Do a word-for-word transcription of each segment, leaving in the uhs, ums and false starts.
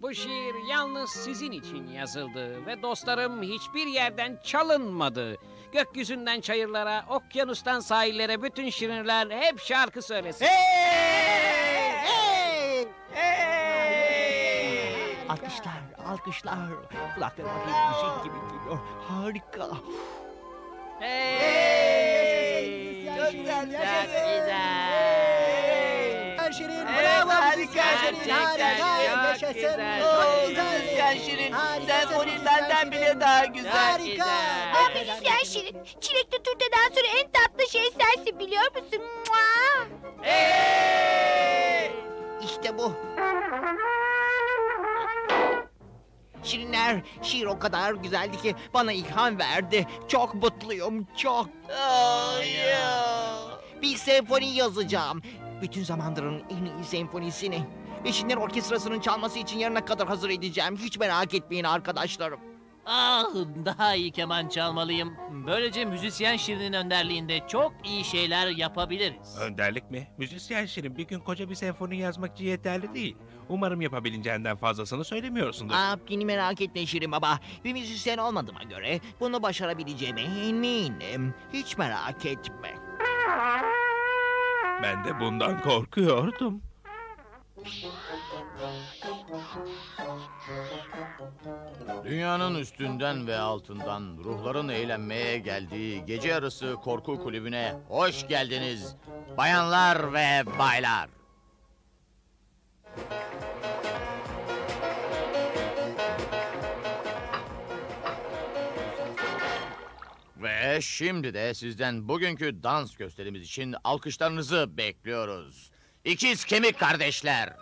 Bu şiir yalnız sizin için yazıldı ve dostlarım hiçbir yerden çalınmadı. Gökyüzünden çayırlara, okyanustan sahillere bütün şirinler hep şarkı söylesin. Hey! Hey! Hey! Alkışlar, alkışlar. Kulaklarıma bir müzik gibi geliyor. Harika. Hey! Çok güzel, Çok güzel. Şirin, Evet, bravo harika, müzisyen Şirin, gerçekten harika, çok yaşasın. güzel. Oo, Güzel. müzisyen Şirin, Harika, senfoni müzisyen benden Şirin. bile daha güzel. Harika. Aa, müzisyen Şirin, çilekli turtadan sonra en tatlı şey sensin biliyor musun? Mua! Hey! İşte bu. Şirinler, şiir o kadar güzeldi ki bana ilham verdi. Çok mutluyum, çok. Oh, ya. Bir senfoni yazacağım. Bütün zamanların en iyi senfonisini. Ve Şirinler Orkestrası'nın çalması için yarına kadar hazır edeceğim. Hiç merak etmeyin arkadaşlarım. Ah, daha iyi keman çalmalıyım. Böylece müzisyen Şirin'in önderliğinde çok iyi şeyler yapabiliriz. Önderlik mi? Müzisyen Şirin bir gün koca bir senfoni yazmak için yeterli değil. Umarım yapabileceğinden fazlasını söylemiyorsundur. Aa, beni merak etme Şirin Baba. Bir müzisyen olmadığıma göre bunu başarabileceğime eminim. Hiç merak etme. Ben de bundan korkuyordum. Dünyanın üstünden ve altından ruhların eğlenmeye geldiği gece yarısı korku kulübüne hoş geldiniz bayanlar ve baylar. Ve şimdi de sizden bugünkü dans gösterimiz için alkışlarınızı bekliyoruz. İkiz Kemik Kardeşler.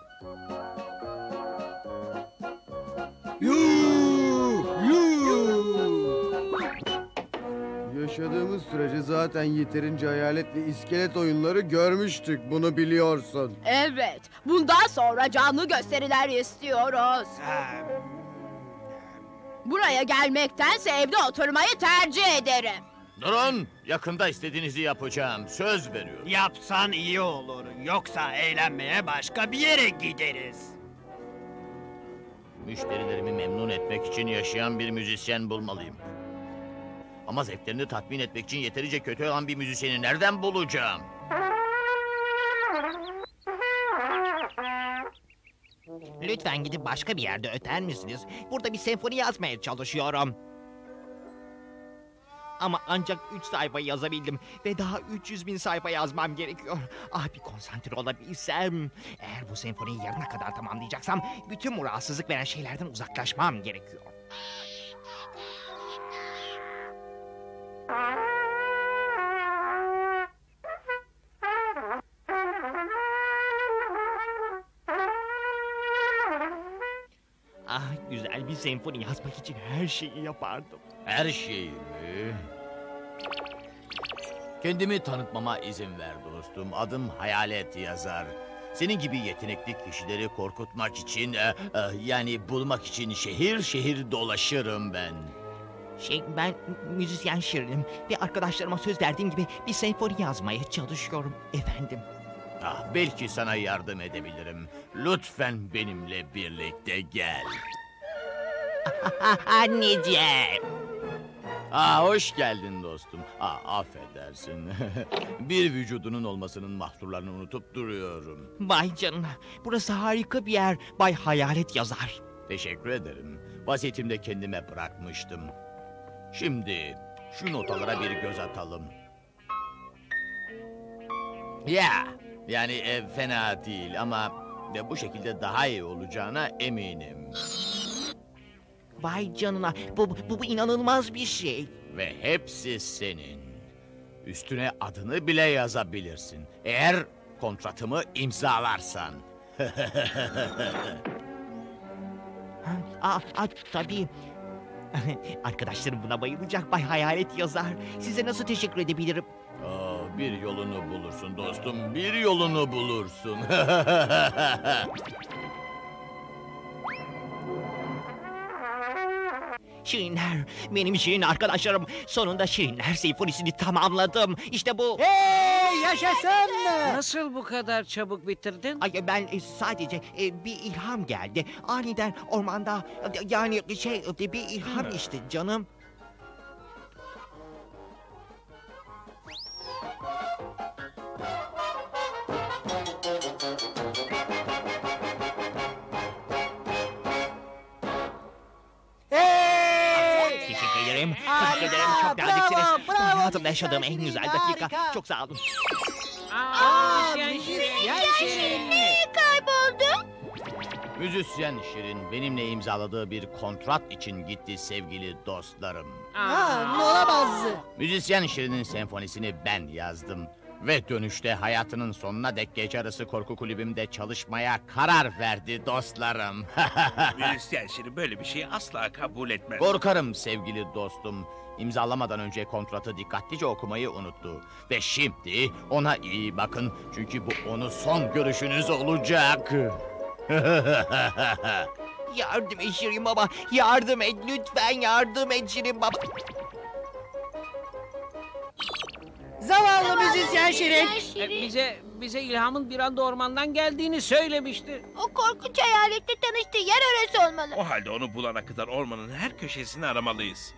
Yaşadığımız sürece zaten yeterince hayalet ve iskelet oyunları görmüştük, bunu biliyorsun. Evet, bundan sonra canlı gösteriler istiyoruz. Buraya gelmektense evde oturmayı tercih ederim. Durun, yakında istediğinizi yapacağım, söz veriyorum. Yapsan iyi olur. Yoksa eğlenmeye başka bir yere gideriz. Müşterilerimi memnun etmek için yaşayan bir müzisyen bulmalıyım. Ama zevklerini tatmin etmek için yeterince kötü olan bir müzisyeni nereden bulacağım? Lütfen gidip başka bir yerde öter misiniz? Burada bir senfoni yazmaya çalışıyorum. Ama ancak üç sayfa yazabildim ve daha üç yüz bin sayfa yazmam gerekiyor. Ah, bir konsantre olabilsem. Eğer bu senfoniyi yarına kadar tamamlayacaksam bütün bu rahatsızlık veren şeylerden uzaklaşmam gerekiyor. Ah, güzel bir senfoni yazmak için her şeyi yapardım. Her şeyi mi? Kendimi tanıtmama izin ver dostum. Adım Hayalet Yazar. Senin gibi yetenekli kişileri korkutmak için, e, e, yani bulmak için şehir şehir dolaşırım ben. Şey, ben müzisyen Şirin'im ve arkadaşlarıma söz verdiğim gibi bir senfoni yazmaya çalışıyorum efendim. Ah, belki sana yardım edebilirim. Lütfen benimle birlikte gel. Anneciğim. Ah, hoş geldin dostum. Ah, affedersin. Bir vücudunun olmasının mahsurlarını unutup duruyorum. Vay canına, burası harika bir yer Bay Hayalet Yazar. Teşekkür ederim. Vaziyetimde kendime bırakmıştım. Şimdi şu notalara bir göz atalım. Ya, yani e, fena değil ama e, bu şekilde daha iyi olacağına eminim. Vay canına, bu, bu, bu inanılmaz bir şey. Ve hepsi senin. Üstüne adını bile yazabilirsin. Eğer kontratımı imzalarsan. Aa, aa, tabii. Arkadaşlarım buna bayılacak Bay Hayalet Yazar. Size nasıl teşekkür edebilirim? Aa, bir yolunu bulursun dostum, bir yolunu bulursun. Şirinler, benim şirin arkadaşlarım. Sonunda Şirinler Senfonisi'ni tamamladım. İşte bu. Hey Yaşasın! Nasıl bu kadar çabuk bitirdin? Ay ben e, sadece e, bir ilham geldi. Aniden ormanda e, yani şey e, bir ilham işte canım. Hey! Teşekkür ederim. Harika, Teşekkür ederim. Çok bravo, naziksiniz. bravo, Hayatımda yaşadığım en müzisyen güzel Şirin, dakika. harika. Çok sağ olun. Aa, müzisyen müzisyen Şirin. Şirin. Nereye kayboldu? Müzisyen Şirin benimle imzaladığı bir kontrat için gitti sevgili dostlarım. Ha, ne olamaz. Müzisyen Şirin'in senfonisini ben yazdım. Ve dönüşte hayatının sonuna dek gece yarısı korku kulübümde çalışmaya karar verdi dostlarım. Müzisyen Şirin böyle bir şeyi asla kabul etmez. Korkarım sevgili dostum. İmzalamadan önce kontratı dikkatlice okumayı unuttu. Ve şimdi ona iyi bakın. Çünkü bu onun son görüşünüz olacak. Yardım et Şirin Baba. Yardım et lütfen yardım et Şirin Baba. Zavallı müzisyen Şirin. E, bize bize ilhamın bir anda ormandan geldiğini söylemişti. O korkunç hayaletle tanıştığı yer orası olmalı. O halde onu bulana kadar ormanın her köşesini aramalıyız.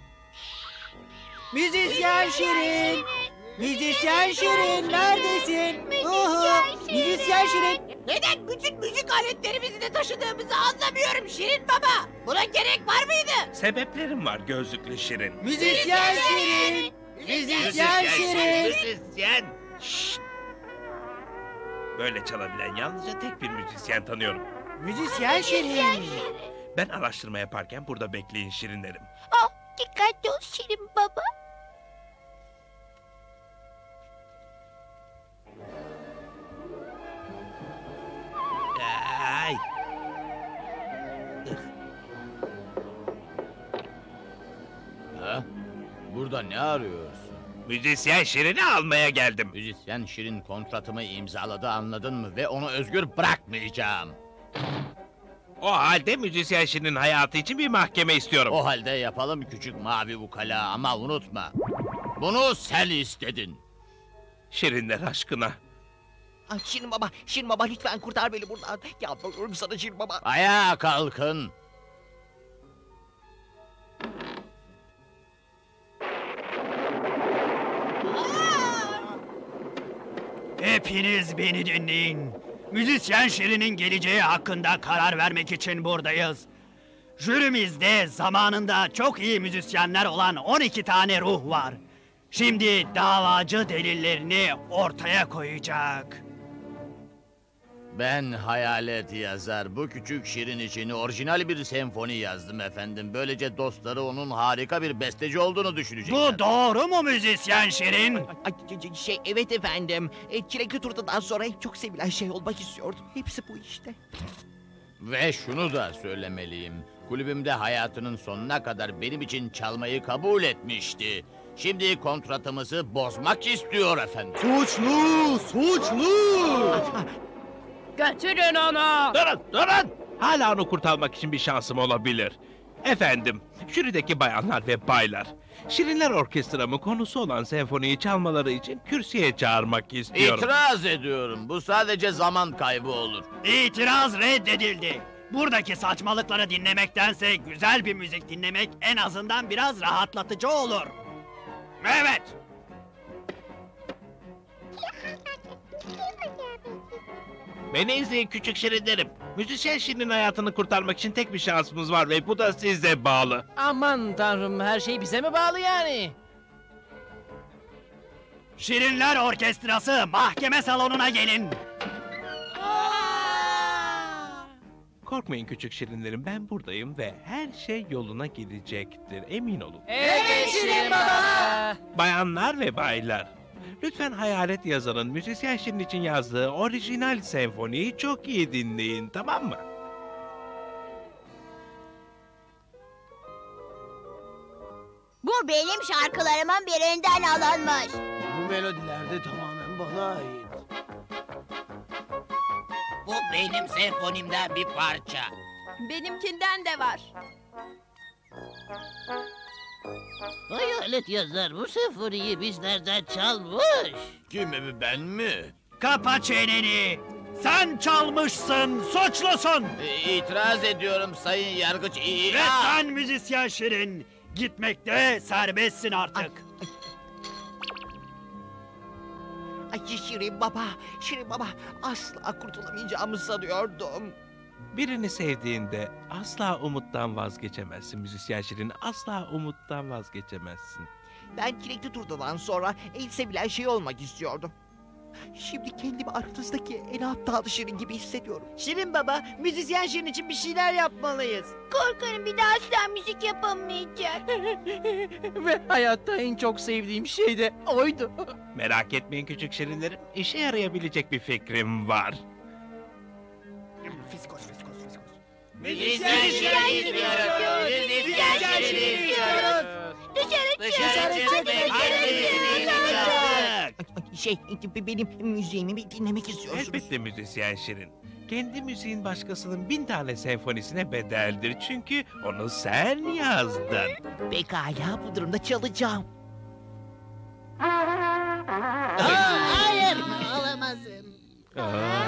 Müzisyen Şirin. Müzisyen Şirin neredesin? Uhu, müzisyen Şirin. Neden bütün müzik aletlerimizi de taşıdığımızı anlamıyorum Şirin Baba. Buna gerek var mıydı? Sebeplerim var gözlüklü Şirin. Müzisyen Şirin. Müzisyen Şirin. Müzisyen. Şşt! Böyle çalabilen yalnızca tek bir müzisyen tanıyorum. Müzisyen Şirin. Ben araştırma yaparken burada bekleyin Şirinlerim. Oh, dikkatli ol Şirin Baba. Ay. Ha? Burada ne arıyorsun? Müzisyen Şirin'i almaya geldim. Müzisyen Şirin kontratımı imzaladı anladın mı? Ve onu özgür bırakmayacağım. O halde müzisyen Şirin'in hayatı için bir mahkeme istiyorum. O halde yapalım küçük mavi ukala ama unutma. Bunu sen istedin. Şirinler aşkına. Ay, Şirin Baba, Şirin Baba lütfen kurtar beni buradan. Yalvarıyorum sana Şirin Baba. Ayağa kalkın. Hepiniz beni dinleyin. Müzisyen Şirin'in geleceği hakkında karar vermek için buradayız. Jürimizde zamanında çok iyi müzisyenler olan on iki tane ruh var. Şimdi davacı delillerini ortaya koyacak. Ben hayalet yazar. Bu küçük Şirin için orijinal bir senfoni yazdım efendim. Böylece dostları onun harika bir besteci olduğunu düşünecekler. Bu doğru mu müzisyen Şirin? Ay, şey evet efendim. E, çilekli turtadan sonra en çok sevilen şey olmak istiyordum. Hepsi bu işte. Ve şunu da söylemeliyim. Kulübümde hayatının sonuna kadar benim için çalmayı kabul etmişti. Şimdi kontratımızı bozmak istiyor efendim. Suçlu! Suçlu! Götürün onu. Durun, durun! Hala onu kurtarmak için bir şansım olabilir. Efendim, jürideki bayanlar ve baylar. Şirinler Orkestramı konusu olan senfoniyi çalmaları için kürsüye çağırmak istiyorum. İtiraz ediyorum. Bu sadece zaman kaybı olur. İtiraz reddedildi. Buradaki saçmalıkları dinlemektense güzel bir müzik dinlemek en azından biraz rahatlatıcı olur. Evet. Beni izleyin küçük Şirinlerim. Müzisyen Şirin'in hayatını kurtarmak için tek bir şansımız var ve bu da size bağlı. Aman tanrım, her şey bize mi bağlı yani? Şirinler Orkestrası mahkeme salonuna gelin. Korkmayın küçük Şirinlerim, ben buradayım ve her şey yoluna girecektir, emin olun. Evet Şirin Baba. Bayanlar ve baylar, lütfen hayalet yazarın müzisyen Şirin için yazdığı orijinal senfoniyi çok iyi dinleyin, tamam mı? Bu benim şarkılarımın birinden alınmış. Bu melodiler de tamamen bana ait. Bu benim senfonimden bir parça. Benimkinden de var. Hayalet yazar bu senfoniyi bizlerden çalmış. Kim ben mi? Kapa çeneni. Sen çalmışsın, suçlusun. E, itiraz ediyorum sayın yargıç. İ- Ve Aa! sen müzisyen Şirin. Gitmekte serbestsin artık. Ay Şirin baba, Şirin baba asla kurtulamayacağımı sanıyordum. Birini sevdiğinde asla umuttan vazgeçemezsin müzisyen Şirin. Asla umuttan vazgeçemezsin. Ben Çilekli Turtadan sonra en sevilen şey olmak istiyordum. Şimdi kendimi aranızdaki en aptal Şirin gibi hissediyorum. Şirin baba, müzisyen Şirin için bir şeyler yapmalıyız. Korkarım bir daha asla müzik yapamayacak. Ve hayatta en çok sevdiğim şey de oydu. Merak etmeyin küçük Şirinlerim. İşe yarayabilecek bir fikrim var. Fiskos, fiskos, fiskos. Müzisyen Şirin istiyoruz. Müzisyen Şirin istiyoruz. Dışarı Dışarı çık. çık ve kendini Ay, ay, Şey, benim müziğimi bir dinlemek istiyorsunuz. Elbette müzisyen Şirin. Kendi müziğin başkasının bin tane senfonisine bedeldir. Çünkü onu sen yazdın. Pekala bu durumda çalacağım. Hayır, olamazım. Aa,